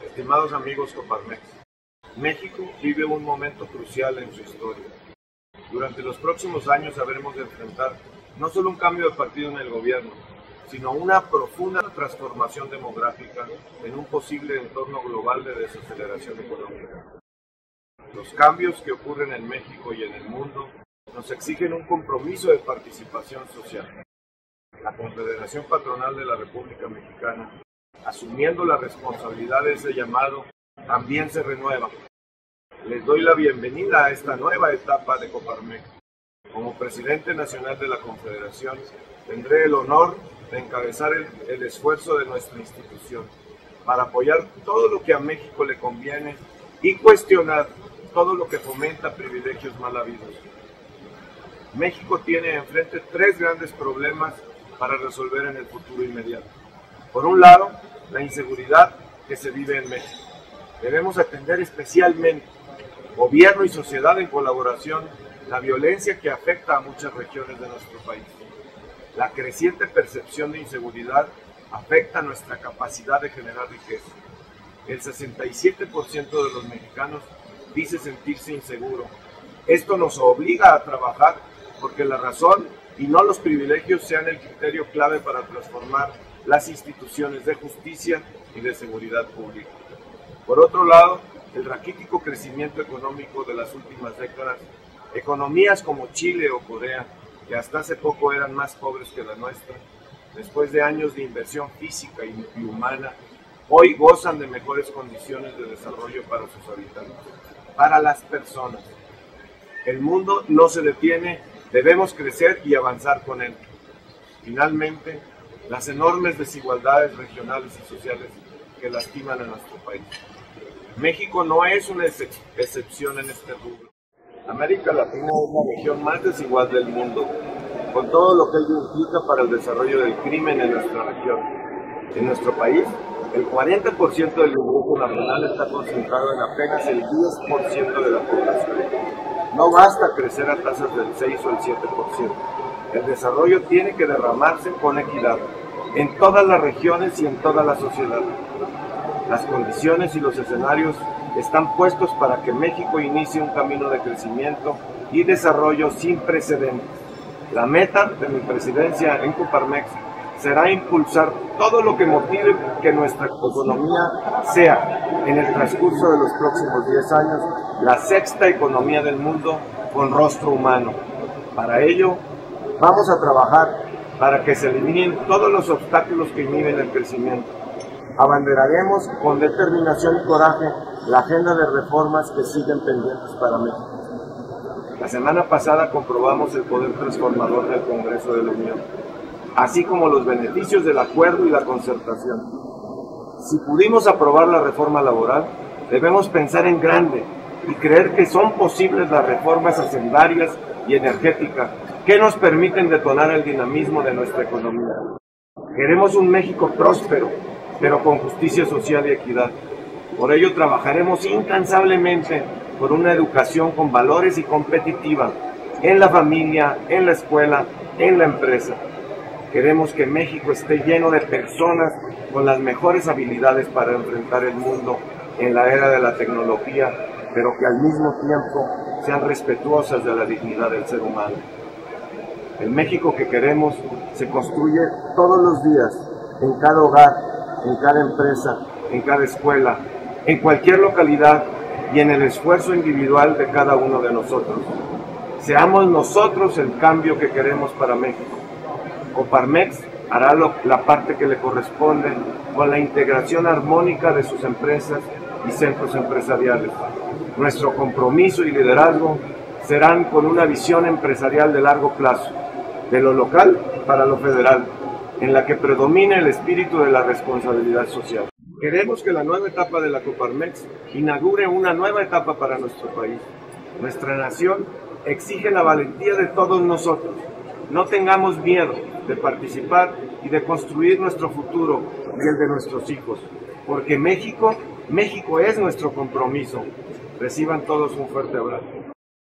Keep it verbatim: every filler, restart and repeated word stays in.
Estimados amigos Coparmex, México vive un momento crucial en su historia. Durante los próximos años habremos de enfrentar no solo un cambio de partido en el gobierno, sino una profunda transformación demográfica en un posible entorno global de desaceleración económica. Los cambios que ocurren en México y en el mundo nos exigen un compromiso de participación social. La Confederación Patronal de la República Mexicana, asumiendo la responsabilidad de ese llamado, también se renueva. Les doy la bienvenida a esta nueva etapa de Coparmex. Como presidente nacional de la Confederación, tendré el honor de encabezar el, el esfuerzo de nuestra institución para apoyar todo lo que a México le conviene y cuestionar todo lo que fomenta privilegios mal habidos. México tiene enfrente tres grandes problemas para resolver en el futuro inmediato. Por un lado, la inseguridad que se vive en México. Debemos atender especialmente, gobierno y sociedad en colaboración, la violencia que afecta a muchas regiones de nuestro país. La creciente percepción de inseguridad afecta nuestra capacidad de generar riqueza. El sesenta y siete por ciento de los mexicanos dice sentirse inseguro. Esto nos obliga a trabajar porque la razón y no los privilegios sean el criterio clave para transformar las instituciones de justicia y de seguridad pública. Por otro lado, el raquítico crecimiento económico de las últimas décadas, economías como Chile o Corea, que hasta hace poco eran más pobres que la nuestra, después de años de inversión física y humana, hoy gozan de mejores condiciones de desarrollo para sus habitantes, para las personas. El mundo no se detiene, debemos crecer y avanzar con él. Finalmente, las enormes desigualdades regionales y sociales que lastiman a nuestro país. México no es una excep excepción en este rubro. América Latina es la región más desigual del mundo, con todo lo que ello implica para el desarrollo del crimen en nuestra región. En nuestro país, el cuarenta por ciento del ingreso nacional está concentrado en apenas el diez por ciento de la población. No basta crecer a tasas del seis o el siete por ciento. El desarrollo tiene que derramarse con equidad en todas las regiones y en toda la sociedad. Las condiciones y los escenarios están puestos para que México inicie un camino de crecimiento y desarrollo sin precedentes. La meta de mi presidencia en Coparmex será impulsar todo lo que motive que nuestra economía sea, en el transcurso de los próximos diez años, la sexta economía del mundo con rostro humano. Para ello, vamos a trabajar para que se eliminen todos los obstáculos que inhiben el crecimiento. Abanderaremos con determinación y coraje la agenda de reformas que siguen pendientes para México. La semana pasada comprobamos el poder transformador del Congreso de la Unión, así como los beneficios del acuerdo y la concertación. Si pudimos aprobar la reforma laboral, debemos pensar en grande y creer que son posibles las reformas hacendarias y energéticas que nos permiten detonar el dinamismo de nuestra economía. Queremos un México próspero, pero con justicia social y equidad. Por ello trabajaremos incansablemente por una educación con valores y competitiva en la familia, en la escuela, en la empresa. Queremos que México esté lleno de personas con las mejores habilidades para enfrentar el mundo en la era de la tecnología, pero que al mismo tiempo sean respetuosas de la dignidad del ser humano. El México que queremos se construye todos los días, en cada hogar, en cada empresa, en cada escuela, en cualquier localidad y en el esfuerzo individual de cada uno de nosotros. Seamos nosotros el cambio que queremos para México. Coparmex hará lo, la parte que le corresponde con la integración armónica de sus empresas y centros empresariales. Nuestro compromiso y liderazgo serán con una visión empresarial de largo plazo, de lo local para lo federal, en la que predomine el espíritu de la responsabilidad social. Queremos que la nueva etapa de la Coparmex inaugure una nueva etapa para nuestro país. Nuestra nación exige la valentía de todos nosotros. No tengamos miedo de participar y de construir nuestro futuro y el de nuestros hijos, porque México, México es nuestro compromiso. Reciban todos un fuerte abrazo.